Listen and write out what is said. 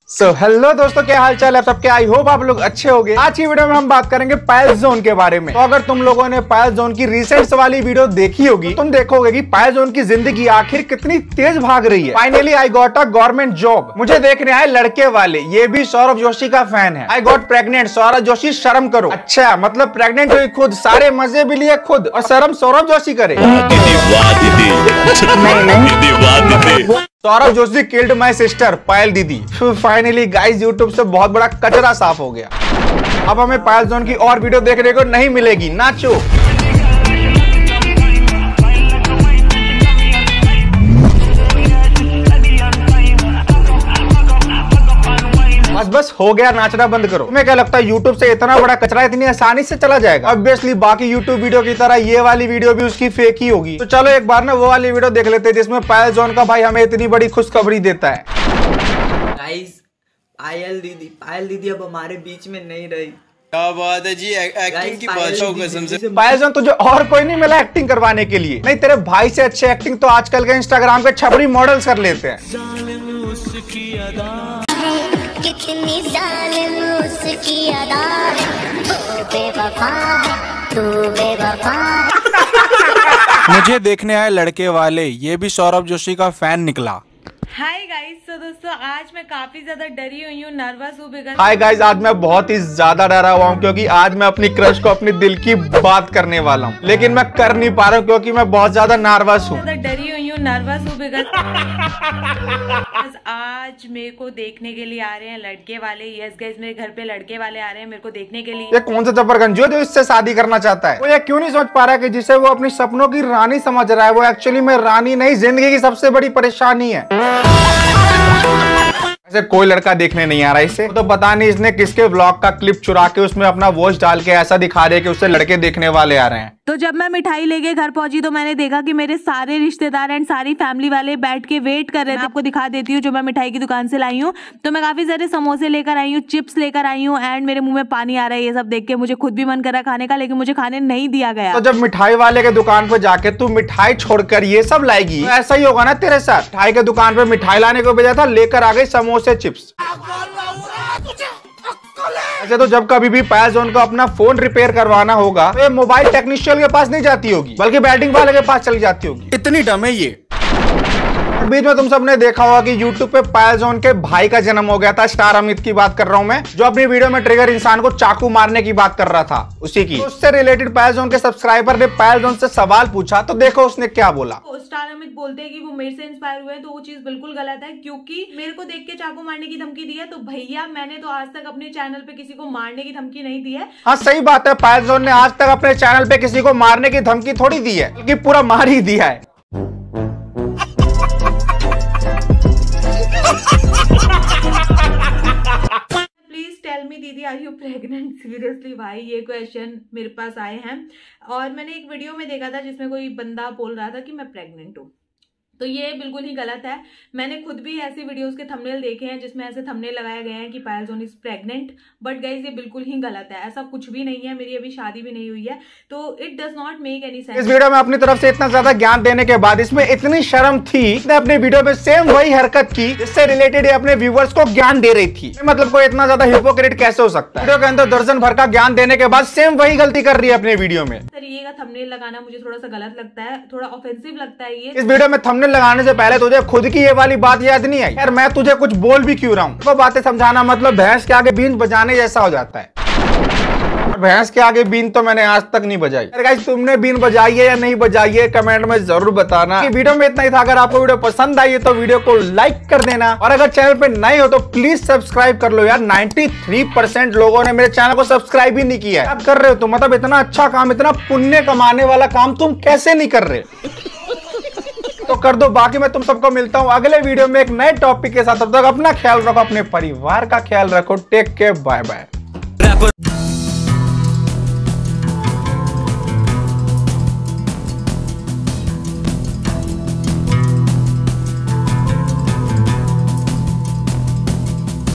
Hello दोस्तों, क्या हाल चाल है सबके। आई होप आप लोग अच्छे होंगे। आज की वीडियो में हम बात करेंगे पायल जोन के बारे में। तो अगर तुम लोगों ने पायल जोन की रिसेंट वाली वीडियो देखी होगी, तुम देखोगे कि पायल जोन की जिंदगी आखिर कितनी तेज भाग रही है। Finally I got a government job. मुझे देखने आए लड़के वाले, ये भी सौरभ जोशी का फैन है। I got pregnant, Saurabh Joshi शर्म करो। अच्छा, मतलब प्रेग्नेंट हुई खुद, सारे मजे भी लिए खुद, और शर्म सौरभ जोशी करे। Saurabh Joshi killed my sister Payal दीदी। फाइनली गाइस, यूट्यूब से बहुत बड़ा कचरा साफ हो गया। अब हमें पायल जोन की और वीडियो देखने को नहीं मिलेगी। नाचो। बस हो गया, नाचना बंद करो। तुम्हें क्या लगता है यूट्यूब से इतना बड़ा कचरा इतनी आसानी से चला जाएगा? ऑब्वियसली बाकी यूट्यूब वीडियो की तरह ये वाली वीडियो भी उसकी फेक ही होगी। तो चलो एक बार ना वो वाली वीडियो देख लेते हैं जिसमें पायल जोन का भाई हमें इतनी बड़ी खुशखबरी देता है। गाइस, पायल दीदी अब हमारे बीच में नहीं रही। क्या बात है जी, एक्टिंग की बादशाह कसम से। पायल जोन, तुझे और कोई नहीं मिला एक्टिंग करवाने के लिए? नहीं, तेरे भाई से अच्छे एक्टिंग तो आजकल के इंस्टाग्राम के छपरी मॉडल्स कर लेते हैं। कितनी जालिम उसकी अदा, तू बेवफा है, तू बेवफा। मुझे देखने आए लड़के वाले, ये भी सौरभ जोशी का फैन निकला। हाय गाइस, तो दोस्तों आज मैं काफी ज्यादा डरी हुई हूँ, नर्वस हूँ बिकॉज़। हाय गाइस, आज मैं बहुत ही ज्यादा डरा हुआ हूँ क्योंकि आज मैं अपनी क्रश को अपने दिल की बात करने वाला हूँ, लेकिन मैं कर नहीं पा रहा हूँ क्योंकि मैं बहुत ज्यादा नर्वस हूँ। डरी हुई हूँ, नर्वस हूँ बिकॉज़ आज मेरे को देखने के लिए आ रहे हैं लड़के वाले। यस गाइस, मेरे घर पे लड़के वाले आ रहे हैं मेरे को देखने के लिए। ये कौन सा जबरगंज जो इससे शादी करना चाहता है? वो ये क्यों नहीं सोच पा रहा है कि जिसे वो अपनी सपनों की रानी समझ रहा है वो एक्चुअली में रानी नहीं, जिंदगी की सबसे बड़ी परेशानी है। ऐसे कोई लड़का देखने नहीं आ रहा इसे। तो पता नहीं इसने किसके व्लॉग का क्लिप चुरा के उसमें अपना वॉइस डाल के ऐसा दिखा रहे कि उससे लड़के देखने वाले आ रहे हैं। तो जब मैं मिठाई लेके घर पहुंची तो मैंने देखा कि मेरे सारे रिश्तेदार एंड सारी फैमिली वाले बैठ के वेट कर रहे थे। आपको दिखा देती हूँ जो मैं मिठाई की दुकान से लाई हूँ। तो मैं काफी सारे समोसे लेकर आई हूँ, चिप्स लेकर आई हूँ, एंड मेरे मुंह में पानी आ रहा है ये सब देख के। मुझे खुद भी मन करा खाने का, लेकिन मुझे खाने नहीं दिया गया। तो जब मिठाई वाले के दुकान पे जाके तू मिठाई छोड़कर ये सब लाएगी तो ऐसा ही होगा ना तेरे साथ। मिठाई के दुकान पे मिठाई लाने को भेजा था, लेकर आ गई समोसे चिप्स। ऐसे तो जब कभी भी पायल जोन को अपना फोन रिपेयर करवाना होगा तो ये मोबाइल टेक्नीशियन के पास नहीं जाती होगी, बल्कि बैटिंग वाले के पास चली जाती होगी। इतनी डम है ये। बीच में तुम सबने देखा होगा कि YouTube पे पायल जोन के भाई का जन्म हो गया था। स्टार अमित की बात कर रहा हूं मैं, जो अपनी वीडियो में ट्रिगर इंसान को चाकू मारने की बात कर रहा था, उसी की। तो उससे रिलेटेड पायल जोन के सब्सक्राइबर ने पायल जोन से सवाल पूछा, तो देखो उसने क्या बोला। स्टार अमित बोलते हैं कि वो मेरे से इंस्पायर हुए हैं, तो वो चीज बिल्कुल गलत है, क्योंकि मेरे को देख के चाकू मारने की धमकी दी है। तो भैया, मैंने तो आज तक अपने चैनल पे किसी को मारने की धमकी नहीं दी है। हाँ सही बात है, पायल जोन ने आज तक अपने चैनल पे किसी को मारने की धमकी थोड़ी दी है, बल्कि पूरा मार ही दिया है। दीदी, आर यू प्रेग्नेंट? सीरियसली भाई, ये क्वेश्चन मेरे पास आए हैं। और मैंने एक वीडियो में देखा था जिसमें कोई बंदा बोल रहा था कि मैं प्रेग्नेंट हूँ, तो ये बिल्कुल ही गलत है। मैंने खुद भी ऐसी वीडियोस के थंबनेल देखे हैं जिसमें ऐसे थंबनेल लगाए गए हैं कि Payal zone is pregnant, but guys ये बिल्कुल ही गलत है। ऐसा कुछ भी नहीं है, मेरी अभी शादी भी नहीं हुई है, तो it does not make any sense. इस वीडियो में अपनी तरफ से इतना ज्यादा ज्ञान देने के बाद इसमें इतनी शर्म थी, इसने अपने वीडियो में सेम वही हरकत की जिससे रिलेटेड अपने व्यूवर्स को ज्ञान दे रही थी। मतलब कोई इतना ज्यादा हिपोक्रेट कैसे हो सकता है? वीडियो के अंदर दर्जन भर का ज्ञान देने के बाद सेम वही गलती कर रही है अपने वीडियो में। तरीके का थंबनेल लगाना मुझे थोड़ा सा गलत लगता है, थोड़ा ऑफेंसिव लगता है ये। इस वीडियो में थंबनेल लगाने से पहले तुझे खुद की ये वाली बात याद नहीं आई? यार मैं तुझे कुछ बोल भी क्यों रहा हूँ? तो बातें समझाना मतलब भैंस के आगे बीन बजाने जैसा हो जाता है। भैंस के आगे बीन तो मैंने आज तक नहीं बजाई। गाइस, तुमने बीन बजाई है या नहीं बजाई है कमेंट में जरूर बताना। वीडियो में इतना ही था। अगर आपको वीडियो पसंद आई है तो वीडियो को लाइक कर देना, और अगर चैनल पे नए हो तो प्लीज सब्सक्राइब कर लो यार। 93% लोगों ने मेरे चैनल को सब्सक्राइब ही नहीं किया है। आप कर रहे हो तुम, मतलब इतना अच्छा काम, इतना पुण्य कमाने वाला काम तुम कैसे नहीं कर रहे? तो कर दो। बाकी मैं तुम सबको मिलता हूँ अगले वीडियो में एक नए टॉपिक के साथ। तब तक अपना ख्याल रखो, अपने परिवार का ख्याल रखो। Take care, bye bye.